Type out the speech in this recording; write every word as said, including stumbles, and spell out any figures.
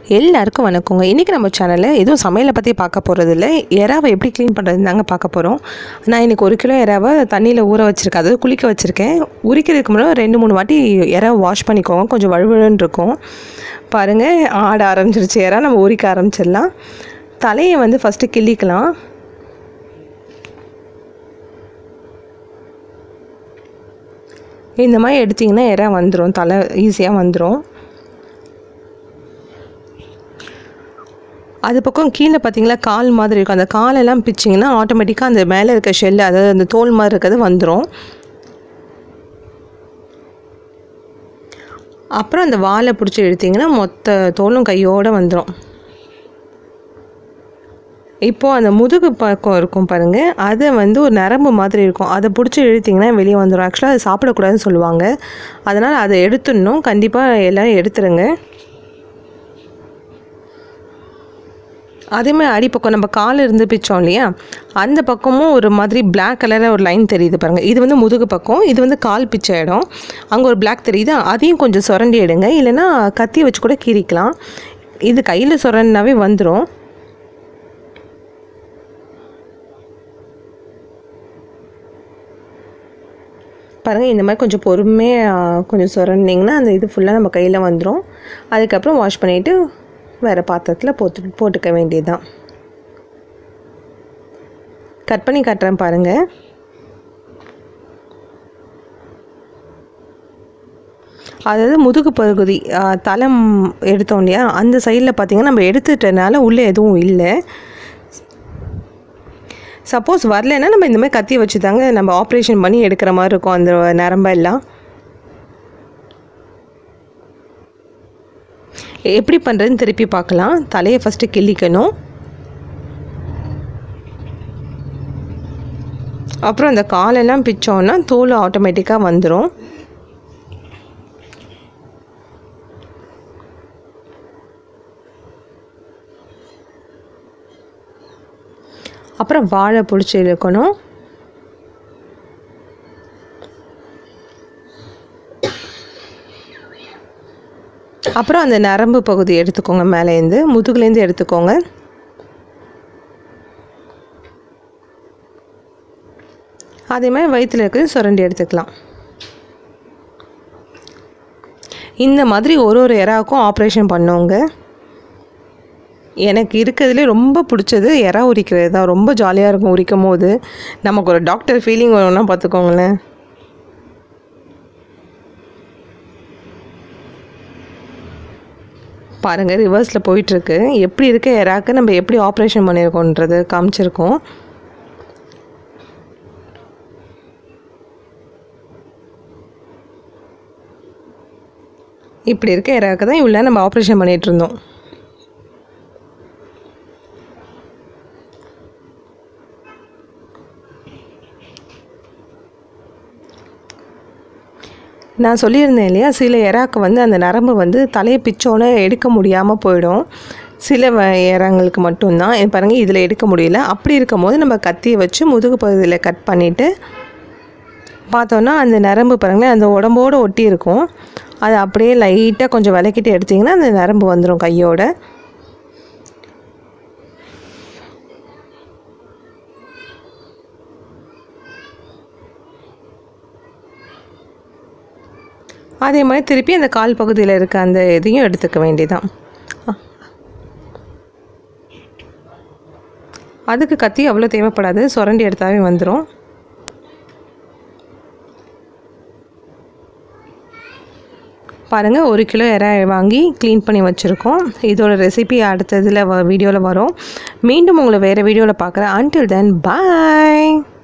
எல்லாருக்கும் வணக்கங்க. இன்றைக்கி நம்ம சேனலில் எதுவும் சமையலை பற்றி பார்க்க போகிறது இல்லை, எறாவை எப்படி க்ளீன் பண்ணுறதுன்னு தாங்க பார்க்க போகிறோம். நான் இன்றைக்கி ஒரு கிலோ எறாவை தண்ணியில் ஊற வச்சுருக்கேன், அதாவது குளிக்க வச்சுருக்கேன். உரிக்கிறதுக்கு முன்னாடி ரெண்டு மூணு வாட்டி எறாவை வாஷ் பண்ணிக்கோங்க, கொஞ்சம் வழுவழுன்னு இருக்கும். பாருங்கள், ஆட ஆரம்பிச்சிருச்சு எறா. நம்ம உரிக்க ஆரம்பிச்சிடலாம். தலையை வந்து ஃபஸ்ட்டு கிள்ளிக்கலாம். இந்த மாதிரி எடுத்திங்கன்னா எறா வந்துடும், தலை ஈஸியாக வந்துடும். அது பக்கம் கீழே பார்த்தீங்களா கால் மாதிரி இருக்கும், அந்த காலெல்லாம் பிச்சிங்கன்னா ஆட்டோமேட்டிக்காக அந்த மேலே இருக்க ஷெல்லு, அதாவது அந்த தோல் மாதிரி இருக்கிறது வந்துடும். அப்புறம் அந்த வாலை பிடிச்சி எடுத்திங்கன்னா மொத்த தோலும் கையோடு வந்துடும். இப்போது அந்த முதுகு பக்கம் இருக்கும் பாருங்கள், அதை வந்து ஒரு நரம்பு மாதிரி இருக்கும், அதை பிடிச்சி இழுத்திங்கன்னா வெளியே வந்துடும். ஆக்சுவலாக அதை சாப்பிடக்கூடாதுன்னு சொல்லுவாங்க, அதனால் அதை எடுத்துடணும். கண்டிப்பாக எல்லோரும் எடுத்துருங்க. அதேமாதிரி அடிப்பக்கம் நம்ம கால் இருந்து பிச்சோம் இல்லையா, அந்த பக்கமும் ஒரு மாதிரி பிளாக் கலரில் ஒரு லைன் தெரியுது பாருங்கள். இது வந்து முதுகு பக்கம், இது வந்து கால் பிச்ச இடம். அங்கே ஒரு பிளாக் தெரியுது, அதையும் கொஞ்சம் சுரண்டி எடுங்க, இல்லைன்னா கத்தி வச்சு கூட கீறிக்கலாம். இது கையில் சுரண்டினாவே வந்துடும். பாருங்கள், இந்த மாதிரி கொஞ்சம் பொறுமையாக கொஞ்சம் சுரண்டிங்கன்னா அந்த இது ஃபுல்லாக நம்ம கையில் வந்துடும். அதுக்கப்புறம் வாஷ் பண்ணிவிட்டு வேறு பாத்திரத்தில் போட்டு போட்டுக்க வேண்டியதுதான். கட் பண்ணி காட்டுறேன் பாருங்கள். அதாவது முதுகு பகுதி தலம் எடுத்தோம் இல்லையா, அந்த சைடில் பார்த்திங்கன்னா நம்ம எடுத்துட்டனால உள்ளே எதுவும் இல்லை. சப்போஸ் வரலைன்னா நம்ம இந்த மாதிரி கத்தி வச்சு தாங்க நம்ம ஆப்ரேஷன் பண்ணி எடுக்கிற மாதிரி இருக்கும் அந்த நரம்பெல்லாம். எப்படி பண்ணுறதுன்னு திருப்பி பார்க்கலாம். தலையை ஃபஸ்ட்டு கிள்ளிக்கணும், அப்புறம் அந்த காலெல்லாம் பிச்சோன்னா தோல் ஆட்டோமேட்டிக்காக வந்துடும். அப்புறம் வாழை பிடிச்சி இழுக்கணும். அப்புறம் அந்த நரம்பு பகுதி எடுத்துக்கோங்க, மேலேருந்து முதுகுலேருந்து எடுத்துக்கோங்க. அதே மாதிரி வயிற்றில் இருக்கிறது சுரண்டி எடுத்துக்கலாம். இந்த மாதிரி ஒரு ஒரு எறாவுக்கும் ஆப்ரேஷன் பண்ணுவோங்க. எனக்கு இருக்கிறதுலே ரொம்ப பிடிச்சது எறா உரிக்கிறது தான். ரொம்ப ஜாலியாக இருக்கும் உரிக்கும் போது. நமக்கு ஒரு டாக்டர் ஃபீலிங் வரும்னா பார்த்துக்கோங்களேன். பாருங்கள், ரிவர்ஸில் போயிட்டுருக்கு. எப்படி இருக்க எறாக்கு நம்ம எப்படி ஆப்ரேஷன் பண்ணியிருக்கோன்றது காமிச்சிருக்கோம். இப்படி இருக்க எறாக்கு தான் இவ்வளோ நம்ம ஆப்ரேஷன் பண்ணிகிட்டு இருந்தோம். நான் சொல்லியிருந்தேன் இல்லையா, சில எறாக்கு வந்து அந்த நரம்பு வந்து தலையை பிச்சோன்னே எடுக்க முடியாமல் போயிடும். சில எறாங்களுக்கு மட்டும்தான். பாருங்கள், இதில் எடுக்க முடியல. அப்படி இருக்கும் போது நம்ம கத்தியை வச்சு முதுகு பகுதியில் கட் பண்ணிவிட்டு பார்த்தோன்னா அந்த நரம்பு பாருங்களேன், அந்த உடம்போடு ஒட்டி இருக்கும். அதை அப்படியே லைட்டாக கொஞ்சம் விளக்கிட்டு எடுத்திங்கன்னா அந்த நரம்பு வந்துடும் கையோட. அதே மாதிரி திருப்பி அந்த கால் பகுதியில் இருக்க அந்த இதையும் எடுத்துக்க வேண்டியதான். அதுக்கு கத்தி அவ்வளோ தேவைப்படாது, சுரண்டி எடுத்தாவே வந்துடும். பாருங்கள், ஒரு கிலோ எறா வாங்கி க்ளீன் பண்ணி வச்சுருக்கோம். இதோட ரெசிபி அடுத்ததில் வீடியோவில் வரும். மீண்டும் உங்களை வேறு வீடியோவில் பார்க்குறேன். அன்டில் தென் பாய்.